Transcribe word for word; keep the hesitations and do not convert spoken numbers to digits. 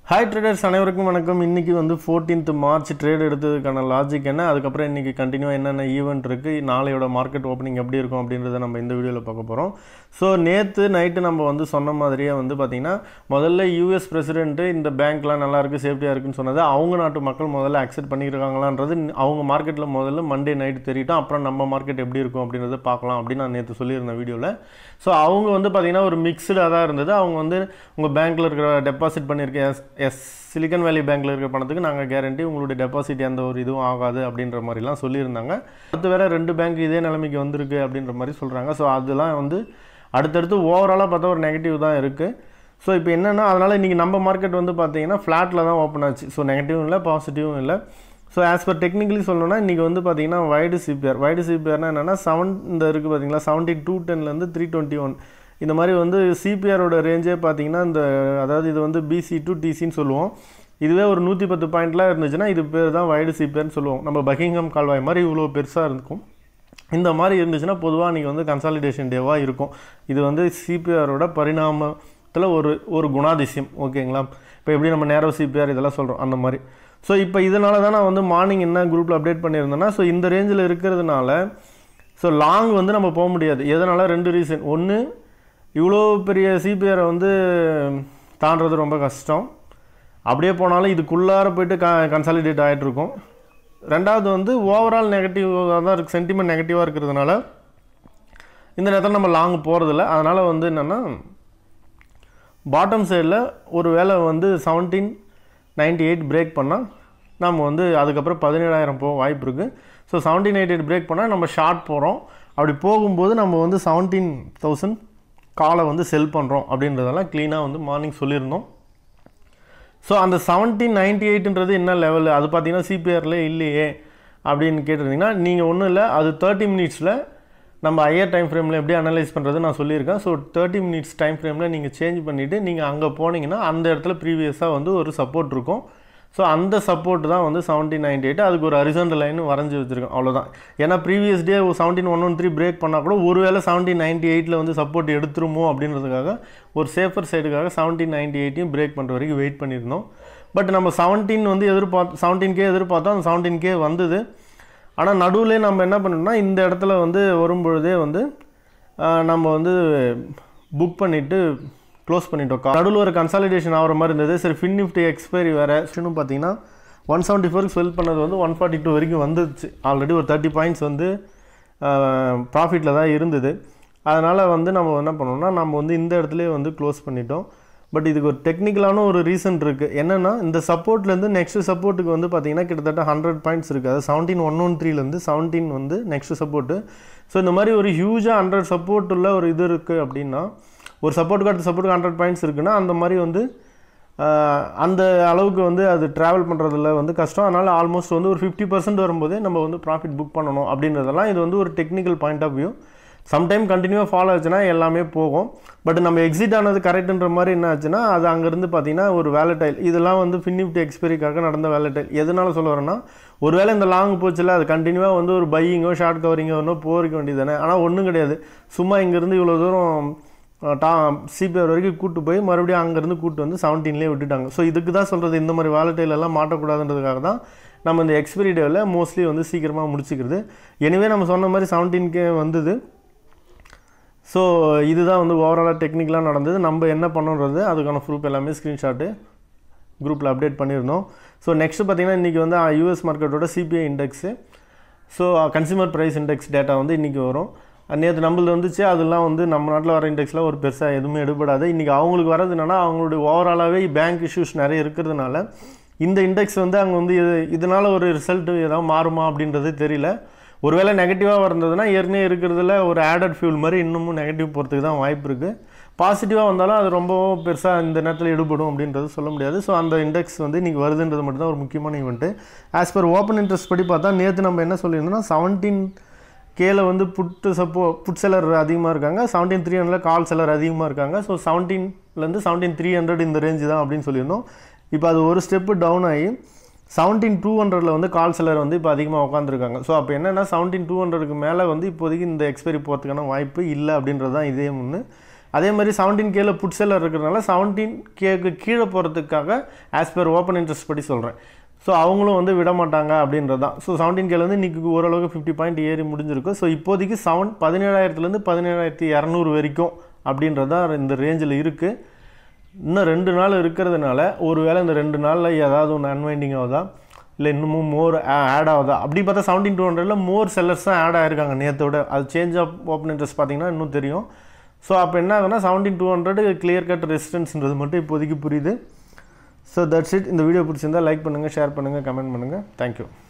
Hi traders, அனைவருக்கும் வணக்கம். இன்னைக்கு வந்து fourteenth March ட்ரேட் எடுத்ததுக்கான லாஜிக் என்ன, அதுக்கு அப்புறம் இன்னைக்கு கண்டினியூவா என்னென்ன ஈவென்ட் இருக்கு, நாளையோட மார்க்கெட் ஓபனிங் எப்படி இருக்கும் அப்படின்றத நம்ம இந்த வீடியோல பார்க்க போறோம். சோ நேத்து நைட் நம்ம வந்து சொன்ன மாதிரியே வந்து பாத்தீங்கன்னா முதல்ல யுஎஸ் பிரசிடென்ட் இந்த பேங்க்லாம் நல்லா இருக்கு, சேஃப்டியா இருக்குன்னு சொன்னது அவங்க நாட்டு மக்கள் முதல்ல அக்செப்ட் பண்ணிருக்காங்களான்றது அவங்க மார்க்கெட்ல முதல்ல மண்டே நைட் தெரியும். அப்புறம் நம்ம மார்க்கெட் எப்படி இருக்கும் அப்படின்றத பார்க்கலாம் அப்படி நான் நேத்து சொல்லியிருந்தேன் வீடியோல. சோ அவங்க வந்து பாத்தீங்கன்னா ஒரு மிக்ஸ்டா தான் இருந்தது. அவங்க வந்து உங்க பேங்க்ல இருக்கிற டெபாசிட் பண்ணிருக்க எஸ் சிலிக்கன் வேலி பேங்க்ல இருக்கிற பணத்துக்கு நாங்க கேரண்டி உங்களுடைய டெபாசிட் எந்த ஒரு இதுவும் ஆகாது அப்படின்ற மாதிரிலாம் சொல்லியிருந்தாங்க. அடுத்து வேற ரெண்டு பேங்க் இதே நிலைமைக்கு வந்திருக்கு அப்படின்ற மாதிரி சொல்றாங்க. ஸோ அதெல்லாம் வந்து அடுத்தடுத்து ஓவராலாக பார்த்தா ஒரு நெகட்டிவ் தான் இருக்குது. ஸோ இப்போ என்னென்னா அதனால் இன்றைக்கி நம்ம மார்க்கெட் வந்து பார்த்தீங்கன்னா ஃப்ளாட்டில் தான் ஓப்பன் ஆச்சு. ஸோ நெகட்டிவும் இல்லை, பாசிட்டிவும் இல்லை. ஸோ ஆஸ் பர் டெக்னிக்கலி சொல்லணும்னா இன்றைக்கி வந்து பார்த்தீங்கன்னா வைடு சிபிஆர் வைடு சிபிஆர்னா என்னென்னா செவன் இந்த இருக்குது பார்த்தீங்களா, செவன்ட்டி டூ டென்லேருந்து த்ரீ டுவெண்ட்டி ஒன் இந்த மாதிரி வந்து சிபிஆரோட ரேஞ்சே பார்த்தீங்கன்னா இந்த அதாவது இது வந்து பிசி டு டிசின்னு சொல்லுவோம். இதுவே ஒரு நூற்றி பத்து பாயிண்ட்லாம் இருந்துச்சுன்னா இது பேர் தான் வைடு சிபிஆர்னு சொல்லுவோம். நம்ம பக்கிங்ஹாம் கால்வாய் மாதிரி இவ்வளோ பெருசாக இருக்கும். இந்த மாதிரி இருந்துச்சுன்னா பொதுவாக நீங்கள் வந்து கன்சாலிடேஷன் டேவாக இருக்கும். இது வந்து சிபிஆரோட பரிணாமத்தில் ஒரு ஒரு குணாதிசயம். ஓகேங்களா? இப்போ எப்படி நம்ம நேரோ சிபிஆர் இதெல்லாம் சொல்கிறோம் அந்த மாதிரி. ஸோ இப்போ இதனால தான் நான் வந்து மார்னிங் என்ன குரூப்பில் அப்டேட் பண்ணியிருந்தேன்னா, ஸோ இந்த ரேஞ்சில் இருக்கிறதுனால ஸோ லாங் வந்து நம்ம போக முடியாது. எதனால்? ரெண்டு ரீசன். ஒன்று, இவ்வளோ பெரிய சிபிஆரை வந்து தாண்டது ரொம்ப கஷ்டம். அப்படியே போனாலும் இதுக்குள்ளார போய்ட்டு க கன்சாலிடேட் ஆகிட்ருக்கும். ரெண்டாவது வந்து ஓவரால் நெகட்டிவாக தான் இருக்குது, சென்டிமெண்ட் நெகட்டிவாக இருக்கிறதுனால இந்த நேரத்தில் நம்ம லாங் போகிறதில்ல. அதனால் வந்து என்னென்னா பாட்டம் சைடில் ஒரு வேளை வந்து செவன்டீன் நைன்டி எயிட் பிரேக் பண்ணால் நம்ம வந்து அதுக்கப்புறம் பதினேழாயிரம் போக வாய்ப்பு இருக்குது. So seventeen eighty eight break பண்ணால் நம்ம ஷார்ட் போகிறோம். அப்படி போகும்போது நம்ம வந்து செவன்டீன் தௌசண்ட் காலை வந்து செல் பண்ணுறோம் அப்படின்றதெல்லாம் க்ளீனாக வந்து மார்னிங் சொல்லியிருந்தோம். ஸோ அந்த செவன்டீன் நைன்டி எயிட்ன்றது என்ன லெவலு, அது பார்த்தீங்கன்னா சிபிஆரில் இல்லையே அப்படின்னு கேட்டிருந்தீங்கன்னா நீங்கள் ஒன்றும் இல்லை, அது தேர்ட்டி மினிட்ஸில் நம்ம ஹையர் டைம் ஃப்ரேமில் எப்படி அனலைஸ் பண்ணுறது நான் சொல்லியிருக்கேன். ஸோ தேர்ட்டி மினிட்ஸ் டைம் ஃப்ரேமில் நீங்கள் சேஞ்ச் பண்ணிவிட்டு நீங்கள் அங்கே போனீங்கன்னா அந்த இடத்துல ப்ரீவியஸாக வந்து ஒரு சப்போர்ட் இருக்கும். ஸோ அந்த சப்போர்ட் தான் வந்து செவன்டீன் நைன்டி எயிட் அதுக்கு ஒரு ஹரிசாண்டல் லைன் வரைஞ்சி வச்சுருக்கோம், அவ்வளோதான். ஏன்னா previous day seventeen one one three break பண்ணால் கூட ஒரு வேளை செவன்டீன் நைன்டி எயிட்டில் வந்து சப்போர்ட் எடுத்துருமோ அப்படின்றதுக்காக ஒரு சேஃபர் சைடுக்காக செவன்டீன் நைன்டி எயிட்டையும் பிரேக் பண்ணுற வரைக்கும் வெயிட் பண்ணியிருந்தோம். பட் நம்ம செவன்டீன் வந்து எதிர்பார்த்து செவன்டீன் கே எதிர்பார்த்தோம், அந்த செவன்டீன் கே வந்தது. ஆனால் நடுவில் நம்ம என்ன பண்ணோம்னா இந்த இடத்துல வந்து வரும்பொழுதே வந்து நம்ம வந்து புக் பண்ணிவிட்டு க்ளோஸ் பண்ணிட்டோம். நடுவில் ஒரு கன்சாலிடேஷன் ஆகிற மாதிரி இருந்தது. சரி, ஃபின் நிஃப்டி எக்ஸ்பைரி வேறு இன்னும் பார்த்தீங்கன்னா ஒன் செவன்ட்டி ஃபோருக்கு செல் பண்ணது வந்து ஒன் ஃபார்ட்டி டூ வரைக்கும் வந்துச்சு. ஆல்ரெடி ஒரு தேர்ட்டி பாயிண்ட்ஸ் வந்து ப்ராஃபிட்டில் தான் இருந்தது. அதனால் வந்து நம்ம என்ன பண்ணோம்னா நம்ம வந்து இந்த இடத்துலேயே வந்து க்ளோஸ் பண்ணிட்டோம். பட் இதுக்கு ஒரு டெக்னிக்கலான ஒரு ரீசன் இருக்குது. என்னென்னா இந்த சப்போர்ட்லேருந்து நெக்ஸ்ட் சப்போர்ட்டுக்கு வந்து பார்த்திங்கன்னா கிட்டத்தட்ட ஹண்ட்ரட் பாயிண்ட்ஸ் இருக்குது. அது செவன்டீன் ஒன் ஒன் த்ரீலேருந்து செவன்டீன் வந்து நெக்ஸ்ட் சப்போர்ட்டு. ஸோ இந்த மாதிரி ஒரு ஹியூஜாக ஹண்ட்ரட் சப்போர்ட் உள்ள ஒரு இது இருக்குது அப்படின்னா, ஒரு சப்போர்ட்டுக்கு அடுத்த சப்போர்ட்டுக்கு ஹண்ட்ரட் பாயிண்ட்ஸ் இருக்குன்னா அந்த மாதிரி வந்து அந்த அளவுக்கு வந்து அது ட்ராவல் பண்ணுறதுல வந்து கஷ்டம். அதனால் ஆல்மோஸ்ட் வந்து ஒரு ஃபிஃப்டி பர்சன்ட் வரும்போதே நம்ம வந்து ப்ராஃபிட் புக் பண்ணணும் அப்படின்றதெல்லாம் இது வந்து ஒரு technical point of view. Sometime கண்டினியூவாக ஃபாலோ ஆச்சுன்னா எல்லாமே போகும். பட் நம்ம எக்ஸிட் ஆனது கரெக்டுன்ற மாதிரி என்ன ஆச்சுன்னா அது அங்கேருந்து பார்த்தீங்கன்னா ஒரு வேலடைல், இதெல்லாம் வந்து ஃபின் நிஃப்டி எக்ஸ்பைரிக்காக நடந்த வேலடைல். எதனால சொல்ல வரேன்னா, ஒரு வேளை இந்த லாங் போச்சுல அது கண்டினியூவாக வந்து ஒரு பையிங்கோ ஷார்ட் கவரிங்கோ ஒன்றும் போரிக்க வேண்டியது தானே. ஆனால் ஒன்றும் கிடையாது. சும்மா இங்கேருந்து இவ்வளோ தூரம் டா சிபிஆர் வரைக்கும் கூட்டு போய் மறுபடியும் அங்கேருந்து கூட்டு வந்து செவன்டீன்லேயே விட்டுட்டாங்க. ஸோ இதுக்கு தான் சொல்கிறது, இந்த மாதிரி வாலட்டைல் எல்லாம் மாட்டக்கூடாதுன்றதுக்காக தான் நம்ம இந்த எக்ஸ்பைரி டேவில் மோஸ்ட்லி வந்து சீக்கிரமாக முடிச்சுக்கிறது. எனவே நம்ம சொன்ன மாதிரி செவன்டீன்கே வந்தது. ஸோ இதுதான் வந்து ஓவராலாக டெக்னிக்கலாக நடந்தது. நம்ம என்ன பண்ணுறது அதுக்கான ப்ரூஃப் எல்லாமே ஸ்க்ரீன்ஷாட்டு குரூப்பில் அப்டேட் பண்ணியிருந்தோம். ஸோ நெக்ஸ்ட்டு பார்த்திங்கன்னா இன்றைக்கி வந்து யூஎஸ் மார்க்கெட்டோட CPI index, so consumer price index data வந்து இன்றைக்கி வரும். நேற்று நம்மளது வந்துச்சு, அதெல்லாம் வந்து நம்ம நாட்டில் வர இண்டெக்ஸில் ஒரு பெருசாக எதுவுமே எடுபடாது. இன்றைக்கி அவங்களுக்கு வரது என்னென்னா அவங்களுடைய ஓவராலாகவே பேங்க் இஷ்யூஸ் நிறைய இருக்கிறதுனால இந்த இண்டெக்ஸ் வந்து அங்கே வந்து இது இதனால் ஒரு ரிசல்ட்டு ஏதாவது மாறுமா அப்படின்றது தெரியல. ஒருவேளை நெகட்டிவாக வந்ததுன்னா ஏற்கனவே இருக்கிறதுல ஒரு ஆடட் ஃபியூல் மாதிரி இன்னமும் நெகட்டிவ் போகிறதுக்கு தான் வாய்ப்பு இருக்குது. பாசிட்டிவாக வந்தாலும் அது ரொம்ப பெருசாக இந்த நேரத்தில் எடுபடும் அப்படின்றது சொல்ல முடியாது. ஸோ அந்த இண்டெக்ஸ் வந்து இன்றைக்கி வருதுன்றது மட்டும் தான் ஒரு முக்கியமான event. As per open interest படி பார்த்தா நேற்று நம்ம என்ன சொல்லியிருந்தோம்னா செவன்டீன் கேல வந்து புட்டு சப்போ புட் செல்லர் அதிகமாக இருக்காங்க, செவன்டீன் த்ரீ ஹண்ட்ரடில் கால் செல்லர் அதிகமாக இருக்காங்க. ஸோ செவன்டீன்லேருந்து செவன்டீன் த்ரீ ஹண்ட்ரட் இந்த ரேஞ்சு தான் அப்படின்னு சொல்லியிருந்தோம். இப்போ அது ஒரு ஸ்டெப்பு டவுன் ஆகி செவன்டீன் டூ ஹண்ட்ரடில் வந்து கால் செல்லர் வந்து இப்போ அதிகமாக உட்காந்துருக்காங்க. ஸோ அப்போ என்னென்னா செவன்டீன் டூ ஹண்ட்ரடுக்கு மேலே வந்து இப்போதைக்கு இந்த எக்ஸ்பைரி போகிறதுக்கான வாய்ப்பு இல்லை அப்படின்றது தான் இதே ஒன்று. அதே மாதிரி செவன்டீன் கேல புட் செல்லர் இருக்கிறதுனால செவன்டீன் கேக்கு கீழே போகிறதுக்காக ஆஸ் பர் ஓப்பன் இன்ட்ரெஸ்ட் படி சொல்கிறேன். ஸோ அவங்களும் வந்து விட மாட்டாங்க அப்படின்றது தான். ஸோ செவன்டீன் கேல வந்து இன்றைக்கி ஓரளவுக்கு ஃபிஃப்டி பாயிண்ட் ஏறி முடிஞ்சிருக்கு. ஸோ இப்போதைக்கு செவன் பதினேழாயிரத்துலேருந்து பதினேழாயிரத்தி இரநூறு வரைக்கும் அப்படின்றது தான் இந்த ரேஞ்சில் இருக்குது. இன்னும் ரெண்டு நாள் இருக்கிறதுனால ஒரு வேளை இந்த ரெண்டு நாளில் ஏதாவது ஒன்று அன்வைண்டிங் ஆகுதா இல்லை இன்னமும் மோர் ஆட் ஆகுதா அப்படி பார்த்தா செவன்டீன் டூ ஹண்ட்ரடில் மோர் செல்லர்ஸ் தான் ஆட் ஆகிருக்காங்க நேற்றோட. அது சேஞ்ச் ஆஃப் ஓப்பன் இன்ட்ரெஸ்ட் பார்த்தீங்கன்னா இன்னும் தெரியும். ஸோ அப்போ என்ன ஆகுனா seventeen two hundred clear cut ரெசிஸ்டன்ஸ்ன்றது மட்டும் இப்போதைக்கு புரியுது. So that's it. இந்த வீடியோ பிடிச்சிருந்தால் லைக் பண்ணுங்கள், ஷேர் பண்ணுங்கள், கமெண்ட் பண்ணுங்கள். தேங்க்யூ.